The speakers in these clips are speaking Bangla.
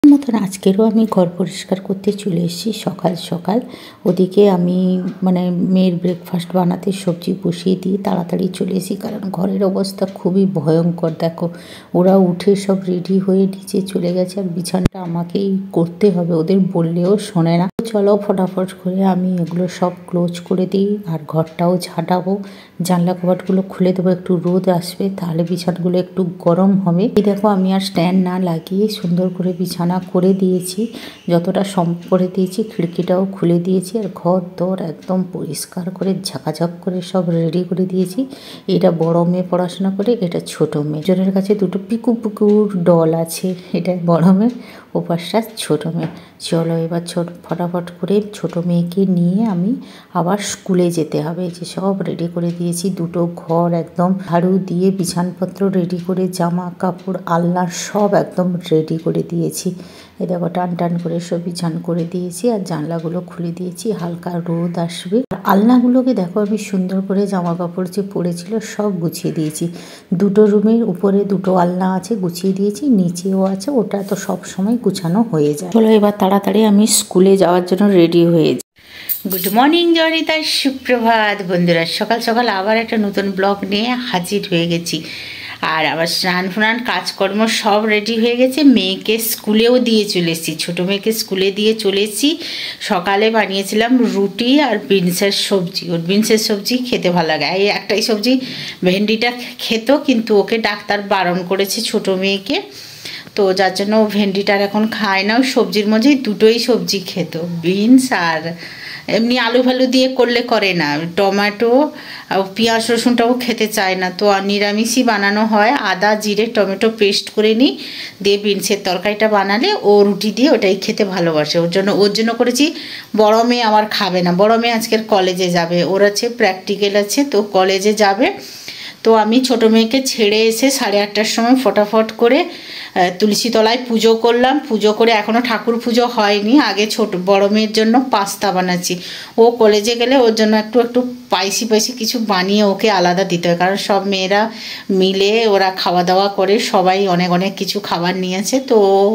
মতন আজকেরও আমি ঘর পরিষ্কার করতে চলে এসেছি সকাল সকাল। ওদিকে আমি মেয়ের ব্রেকফাস্ট বানাতে সবজি বসিয়ে দিয়ে তাড়াতাড়ি চলে এসেছি, কারণ ঘরের অবস্থা খুবই ভয়ঙ্কর। দেখো ওরা উঠে সব রেডি হয়ে নিচে চলে গেছে, আর বিছানাটা আমাকেই করতে হবে, ওদের বললেও শোনে না। চলো ফটাফট করে আমি এগুলো সব ক্লোজ করে দিই, আর ঘরটাও ঝাঁটাবো, জানলা কবাটগুলো খুলে দেবো, একটু রোদ আসবে তাহলে বিছানাগুলো একটু গরম হবে। এই দেখো আমি আর স্ট্যান্ড না লাগিয়ে সুন্দর করে বিছানা করে দিয়েছি, যতটা সম্ভব করে দিয়েছি, খিড়কিটাও খুলে দিয়েছি, আর ঘর দর একদম পরিষ্কার করে ঝাঁকাঝাঁক করে সব রেডি করে দিয়েছি। এটা বড় মেয়ে পড়াশোনা করে, এটা ছোট মেয়ে। জনের কাছে দুটো পিকু পিকুর ডল আছে, এটা বড় মেয়ে, ওপাশটা ছোট মেয়ে। চলো এবার ফটাফট করে ছোট মেয়েকে নিয়ে আমি আবার স্কুলে যেতে হবে। যে সব রেডি করে দিয়েছি, দুটো ঘর একদম ঝাড়ু দিয়ে বিছানপত্র রেডি করে, জামা কাপড় আলনা সব একদম রেডি করে দিয়েছি। এই দেখো টান টান করে সব বিছান করে দিয়েছি, আর জানলাগুলো খুলে দিয়েছি, হালকা রোদ আসবে। আর আলনাগুলোকে দেখো আমি সুন্দর করে জামা কাপড় যে পড়েছিল সব গুছিয়ে দিয়েছি। দুটো রুমের উপরে দুটো আলনা আছে, গুছিয়ে দিয়েছি, নিচেও আছে, ওটা তো সব সময় গুছানো হয়ে যায়। চলো এবার তাড়াতাড়ি আমি স্কুলে যাওয়ার জন্য রেডি হয়ে যাই। গুড মর্নিং জয়িতা, সুপ্রভাত বন্ধুরা। সকাল সকাল আবার একটা নতুন ব্লগ নিয়ে হাজির হয়ে গেছি, আর আবার স্নান ফান কাজকর্ম সব রেডি হয়ে গেছে। মেয়েকে স্কুলেও দিয়ে চলে এসেছি, ছোটো মেয়েকে স্কুলে দিয়ে চলে এসেছি। সকালে বানিয়েছিলাম রুটি আর বিনসের সবজি। ওর বিনসের সবজি খেতে ভালো লাগে, এই একটাই সবজি ভেন্ডিটা খেত, কিন্তু ওকে ডাক্তার বারণ করেছে ছোটো মেয়েকে, তো যার জন্য ও ভেন্ডিটার এখন খায় না। ওই সবজির মধ্যেই দুটোই সবজি খেত, বিনস আর এমনি আলু ফালু দিয়ে করলে করে না, টমেটো পেঁয়াজ রসুনটাও খেতে চায় না। তো নিরামিষই বানানো হয়, আদা জিরে টমেটো পেস্ট করে নিই, দিয়ে বিনসের তরকারিটা বানালে ও রুটি দিয়ে ওটাই খেতে ভালোবাসে। ওর জন্য করেছি। বড় মেয়ে আমার খাবে না, বড় মেয়ে আজকের কলেজে যাবে, ওর আছে প্র্যাকটিক্যাল আছে, তো কলেজে যাবে। তো আমি ছোটো মেয়েকে ছেড়ে এসে 8:30টার সময় ফটাফট করে তুলসী তলায় পুজো করলাম। পুজো করে এখনও ঠাকুর পুজো হয়নি, আগে বড় মেয়ের জন্য পাস্তা বানাচ্ছি। ও কলেজে গেলে ওর জন্য একটু স্পাইসি কিছু বানিয়ে ওকে আলাদা দিতে হয়, কারণ সব মেয়েরা মিলে ওরা খাওয়া দাওয়া করে, সবাই অনেক কিছু খাবার নিয়েছে। তো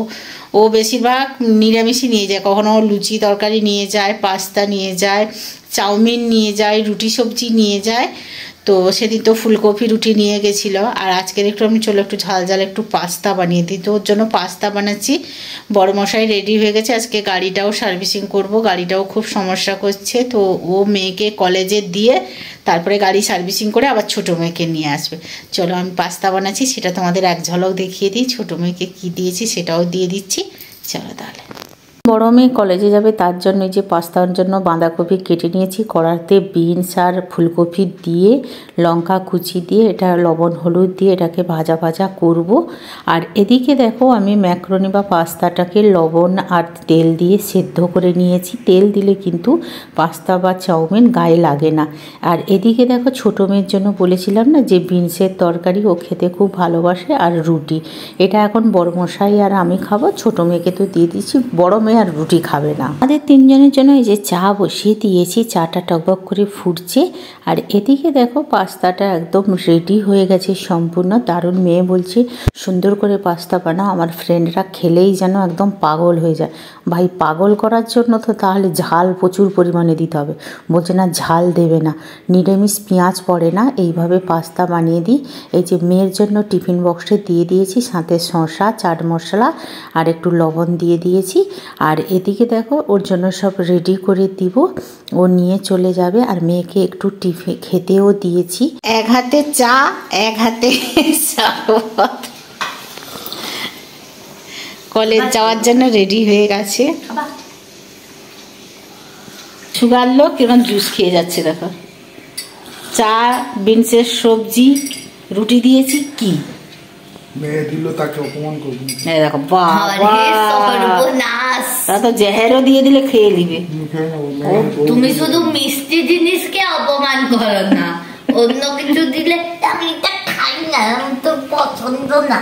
ও বেশিরভাগ নিরামিষই নিয়ে যায়, কখনো লুচি তরকারি নিয়ে যায়, পাস্তা নিয়ে যায়, চাউমিন নিয়ে যায়, রুটি সবজি নিয়ে যায়। তো সেদিন তো ফুলকপি রুটি নিয়ে গেছিলো, আর আজকের আমি একটু ঝাল একটু পাস্তা বানিয়ে দিই, তো ওর জন্য পাস্তা বানাচ্ছি। বড় মশাই রেডি হয়ে গেছে, আজকে গাড়িটাও সার্ভিসিং করব, গাড়িটাও খুব সমস্যা করছে। তো ও মেয়েকে কলেজে দিয়ে তারপরে গাড়ি সার্ভিসিং করে আবার ছোটো মেয়েকে নিয়ে আসবে। চলো আমি পাস্তা বানাচ্ছি, সেটা তোমাদের এক ঝলক দেখিয়ে দিই, ছোটো মেয়েকে কী দিয়েছি সেটাও দিয়ে দিচ্ছি। চলো তাহলে। বড় মেয়ে কলেজে যাবে, তার জন্য যে পাস্তার জন্য বাঁধাকপি কেটে নিয়েছি, কড়াতে বিনস আর ফুলকপি দিয়ে লঙ্কা কুচি দিয়ে এটা লবণ হলুদ দিয়ে এটাকে ভাজা করব। আর এদিকে দেখো আমি ম্যাকরনি বা পাস্তাটাকে লবণ আর তেল দিয়ে সেদ্ধ করে নিয়েছি। তেল দিলে কিন্তু পাস্তা বা চাউমিন গায়ে লাগে না। আর এদিকে দেখো ছোটো মেয়ের জন্য বলেছিলাম না যে বিনসের তরকারি, ও খেতে খুব ভালোবাসে, আর রুটি। এটা এখন বড় মশাই আর আমি খাবো, ছোটো মেয়েকে তো দিয়ে দিচ্ছি, বড় মেয়ে আর রুটি খাবে না। আমাদের তিনজনের জন্য এই যে চা বসিয়ে দিয়েছি, চাটা টকবক করে ফুটছে। আর এদিকে দেখো পাস্তাটা একদম রেডি হয়ে গেছে সম্পূর্ণ, দারুণ। মেয়ে বলছে সুন্দর করে পাস্তা বানাও, আমার ফ্রেন্ডরা খেলেই যেন একদম পাগল হয়ে যায়। ভাই পাগল করার জন্য তো তাহলে ঝাল প্রচুর পরিমাণে দিতে হবে, বলছে না ঝাল দেবে না, নিরামিষ পেঁয়াজ পড়ে না, এইভাবে পাস্তা বানিয়ে দিই। এই যে মেয়ের জন্য টিফিন বক্সে দিয়ে দিয়েছি, সাথে শসা চাট মশলা আর একটু লবণ দিয়ে দিয়েছি। আর এদিকে দেখো ওর জন্য সব রেডি করে দিব, ও নিয়ে চলে যাবে। আর মেয়েকে একটু টিফিন খেতেও দিয়েছি, এক হাতে চা এক হাতে শরবত। কলেজ যাওয়ার জন্য রেডি হয়ে গেছে। সুগার লোক কিরকম জুস খেয়ে যাচ্ছে দেখো, চা বিনসের সবজি রুটি দিয়েছি। কি মেয়ে দিল তাকে অপমান করবি, দেখো বাবা তা তো জেহেরও দিয়ে দিলে খেয়ে নিবে। তুমি শুধু মিষ্টি জিনিসকে অপমান করো না, অন্য কিছু দিলে আমি এটা খাই না, আমার তো পছন্দ না।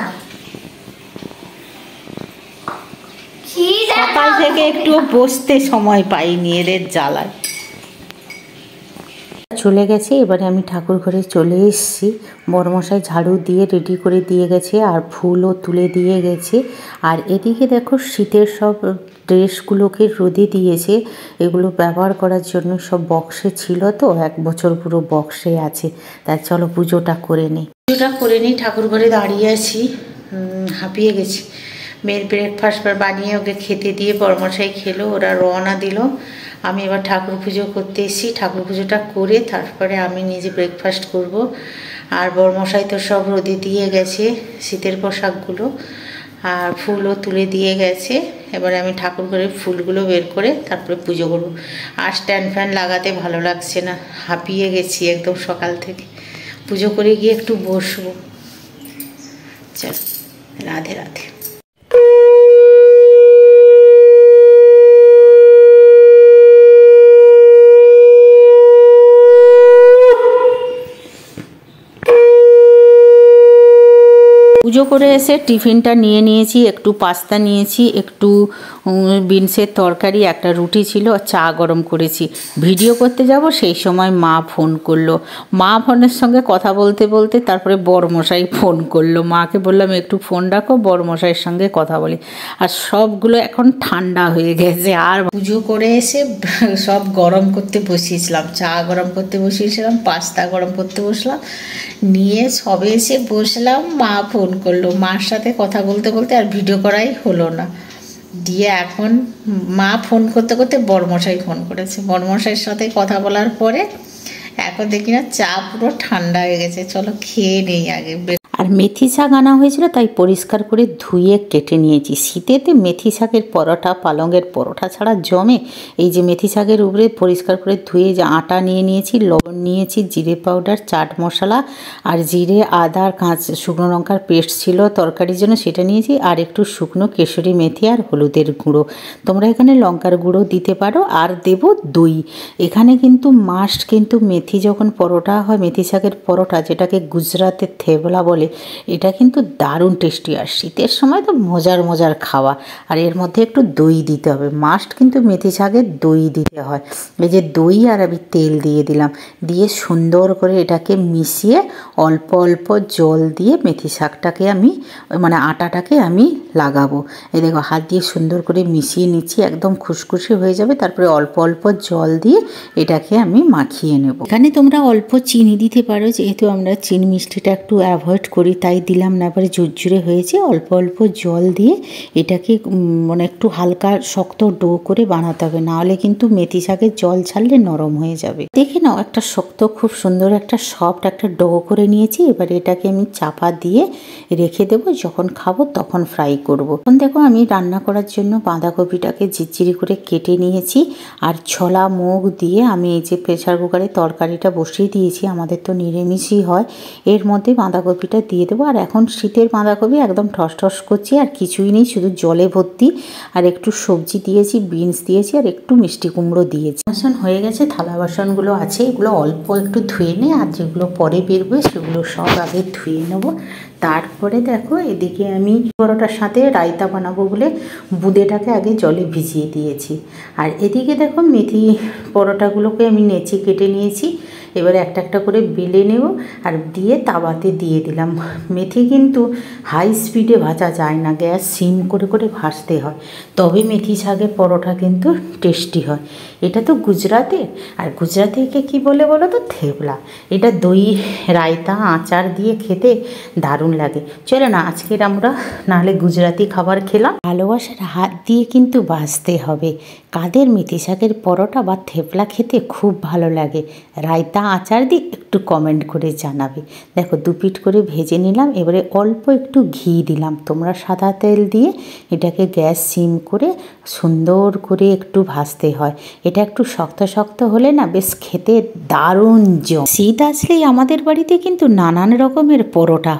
সকাল থেকে একটু বসতে সময় পাইনি এদের জ্বালায়। চলে গেছে। এবারে আমি ঠাকুর ঘরে চলে এসেছি। বড়মশাই ঝাড়ু দিয়ে রেডি করে দিয়ে গেছে আর ফুলও তুলে দিয়ে গেছে। আর এদিকে দেখো শীতের সব ড্রেসগুলোকে রোদে দিয়েছে, এগুলো ব্যবহার করার জন্য সব বক্সে ছিল, তো 1 বছর পুরো বক্সে আছে। তাই চলো পুজোটা করে নিই। পুজোটা করে নিই, ঠাকুর ঘরে দাঁড়িয়ে আছি, হাঁপিয়ে গেছি। মেয়ের ব্রেকফাস্ট বানিয়ে ওকে খেতে দিয়ে বড়মশাই খেলো, ওরা রওনা দিল। আমি এবার ঠাকুর পুজো করতে এসেছি। ঠাকুর পুজোটা করে তারপরে আমি নিজে ব্রেকফাস্ট করব। আর বড়মশাই তো সব রোদে দিয়ে গেছে শীতের পোশাকগুলো, আর ফুলও তুলে দিয়ে গেছে। এবারে আমি ঠাকুর ঘরে ফুলগুলো বের করে তারপরে পুজো করব। আর স্ট্যান্ড ফ্যান লাগাতে ভালো লাগছে না, হাঁপিয়ে গেছি একদম সকাল থেকে। পুজো করে গিয়ে একটু বসবো। চল, রাধে রাধে। পুজো করে এসে টিফিনটা নিয়ে নিয়েছি, একটু পাস্তা নিয়েছি, একটু বিনসের তরকারি, একটা রুটি ছিল, চা গরম করেছি। ভিডিও করতে যাব সেই সময় মা ফোন করলো। মা ফোনের সঙ্গে কথা বলতে বলতে তারপরে বড়মশাই ফোন করলো। মাকে বললাম একটু ফোন রাখো, বড়মশাইয়ের সঙ্গে কথা বলি। আর সবগুলো এখন ঠান্ডা হয়ে গেছে। আর পুজো করে এসে সব গরম করতে বসিয়েছিলাম, চা গরম করতে বসিয়েছিলাম, পাস্তা গরম করতে বসলাম, নিয়ে সবে এসে বসলাম, মা ফোন করলো। মার সাথে কথা বলতে বলতে আর ভিডিও করাই হলো না। দিয়ে এখন মা ফোন করতে করতে বড়মশাই ফোন করেছে। বড়মশাইয়ের সাথে কথা বলার পরে এখন দেখি না চা পুরো ঠান্ডা হয়ে গেছে। চলো খেয়ে নেই আগে। আর মেথি শাক আনা হয়েছিল, তাই পরিষ্কার করে ধুয়ে কেটে নিয়েছি। শীতেতে মেথি শাকের পরোটা, পালংয়ের পরোটা ছাড়া জমে। এই যে মেথি শাকের উপরে পরিষ্কার করে ধুয়ে যে আটা নিয়ে নিয়েছি, লবণ নিয়েছি, জিরে পাউডার, চাট মশলা আর জিরে, আদা, শুকনো লঙ্কার পেস্ট ছিল তরকারির জন্য, সেটা নিয়েছি। আর একটু শুকনো কেশরি মেথি আর হলুদের গুঁড়ো। তোমরা এখানে লঙ্কার গুঁড়ো দিতে পারো। আর দেব দই। এখানে কিন্তু মাস্ট, কিন্তু মেথি যখন পরোটা হয়, মেথি শাকের পরোটা, যেটাকে গুজরাতের থেবলা বলে, এটা কিন্তু দারুণ টেস্টি। আর শীতের সময় তো মজার মজার খাওয়া। আর এর মধ্যে একটু দই দিতে হবে, মাস্ট কিন্তু মেথি শাকের দই দিতে হয়। এই যে দই আর আমি তেল দিয়ে দিলাম, দিয়ে সুন্দর করে এটাকে মিশিয়ে অল্প অল্প জল দিয়ে মেথি শাকটাকে আমি মানে আটাটাকে আমি লাগাবো। এই দেখো হাত দিয়ে সুন্দর করে মিশিয়ে নিচ্ছি, একদম খুশখুশি হয়ে যাবে। তারপরে অল্প অল্প জল দিয়ে এটাকে আমি মাখিয়ে নেব। এখানে তোমরা অল্প চিনি দিতে পারো, যেহেতু আমরা চিনি মিষ্টিটা একটু অ্যাভয়েড করি তাই দিলাম না। এবারে ঝুরঝুরে হয়েছে, অল্প অল্প জল দিয়ে এটাকে মানে একটু হালকা শক্ত ডো করে বানাতে হবে, নাহলে কিন্তু মেথি শাকের জল ছাড়লে নরম হয়ে যাবে। দেখে নাও একটা শক্ত, খুব সুন্দর একটা সফট একটা ডো করে নিয়েছি। এবার এটাকে আমি চাপা দিয়ে রেখে দেবো, যখন খাবো তখন ফ্রাই করব। এখন দেখো আমি রান্না করার জন্য বাঁধাকপিটাকে ঝিরঝিরি করে কেটে নিয়েছি। আর ছোলা মুগ দিয়ে আমি এই যে প্রেসার কুকারে তরকারিটা বসিয়ে দিয়েছি, আমাদের তো নিরামিষই হয়। এর মধ্যে বাঁধাকপিটা দিয়ে দেবো। আর এখন শীতের বাঁধাকপি একদম ঠস ঠস করছি, আর কিছুই নেই, শুধু জলে ভর্তি। আর একটু সবজি দিয়েছি, বিনস দিয়েছি, আর একটু মিষ্টি কুমড়ো দিয়েছি। বাসন হয়ে গেছে, থালা বাসনগুলো আছে, এগুলো অল্প একটু ধুয়ে নে, আর যেগুলো পরে বেরোবে সেগুলো সব আগে ধুয়ে নেবো। তারপরে দেখো এদিকে আমি পরোটার সাথে রায়তা বানাবো বলে বুঁদেটাকে আগে জলে ভিজিয়ে দিয়েছি। আর এদিকে দেখো মেথি পরোটাগুলোকে আমি নেচে কেটে নিয়েছি। এবারে একটা একটা করে বেলে নেব, আর দিয়ে তাওয়াতে দিয়ে দিলাম। মেথি কিন্তু হাই স্পিডে ভাজা যায় না, গ্যাস সিম করে করে ভাজতে হয়, তবে মেথি শাকের পরোটা কিন্তু টেস্টি হয়। এটা তো গুজরাটে, আর গুজরাটিকে কি বলে বলো তো, থেবলা। এটা দই, রায়তা, আচার দিয়ে খেতে দারুণ লাগে। চলো না আজকের আমরা নাহলে গুজরাটি খাবার খেলাম। ভালোবাসার হাত দিয়ে কিন্তু বাঁচতে হবে। কাদের মেথি শাকের পরোটা বা থেপলা খেতে খুব ভালো লাগে, রায়তা আচার দিয়ে একটু কমেন্ট করে জানাবে। দেখো 2 পিঠ করে ভেজে নিলাম। এবারে অল্প একটু ঘি দিলাম, তোমরা সাদা তেল দিয়ে এটাকে গ্যাস সিম করে সুন্দর করে একটু ভাজতে হয়। এটা একটু শক্ত শক্ত হলে না বেশ খেতে দারুণ জম। শীত আসলেই আমাদের বাড়িতে কিন্তু নানান রকমের পরোটা হয়, যেমন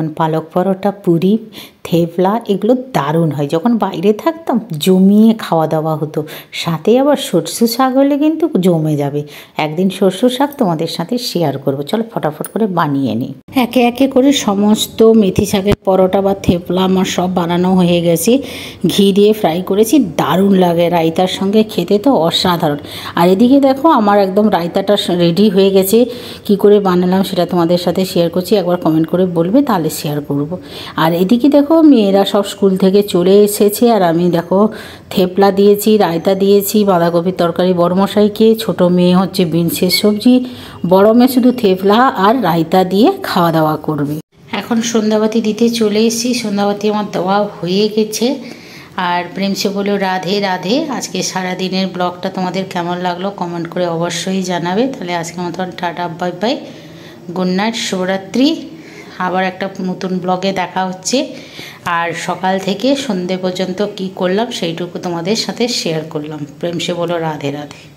পালক পরোটা, পুরি, থেপলা এগুলো দারুণ হয়। যখন বাইরে থাকতাম জমিয়ে খাওয়া দাওয়া হতো, সাথে আবার সরষে শাক হলে কিন্তু জমে যাবে। একদিন সরষে শাক তোমাদের সাথে শেয়ার করব। চলো ফটাফট করে বানিয়ে নিই। একে একে করে সমস্ত মেথি শাকের পরোটা বা থেপলা আমার সব বানানো হয়ে গেছে। ঘি দিয়ে ফ্রাই করেছি, দারুণ লাগে রায়তার সঙ্গে খেতে, তো অসাধারণ। আর এদিকে দেখো আমার একদম রায়তাটা রেডি হয়ে গেছে। কি করে বানালাম সেটা তোমাদের সাথে শেয়ার করছি, একবার কমেন্ট করে বলবে, তাহলে শেয়ার করব। আর এদিকে দেখো মেয়েরা সব স্কুল থেকে চলে এসেছে, আর আমি দেখো থেপলা দিয়েছি, রায়তা দিয়েছি, বাঁধাকপির তরকারি বড়মশাইকে, ছোটো মেয়ে হচ্ছে বিনসের সবজি, বড় মেয়ে শুধু থেপলা আর রায়তা দিয়ে খাওয়া দাওয়া করবে। এখন সন্ধ্যাবাতি দিতে চলে এসেছি, সন্ধ্যাবাতি আমার দেওয়া হয়ে গেছে। আর প্রেমসে বলো রাধে রাধে। আজকে সারাদিনের ব্লগটা তোমাদের কেমন লাগলো কমেন্ট করে অবশ্যই জানাবে। তাহলে আজকে মতন tata, bye bye, good night, শুভরাত্রি। আবার একটা নতুন ব্লগে দেখা হচ্ছে। আর সকাল থেকে সন্ধে পর্যন্ত কি করলাম সেইটুকু তোমাদের সাথে শেয়ার করলাম। প্রেমসে বলো রাধে রাধে।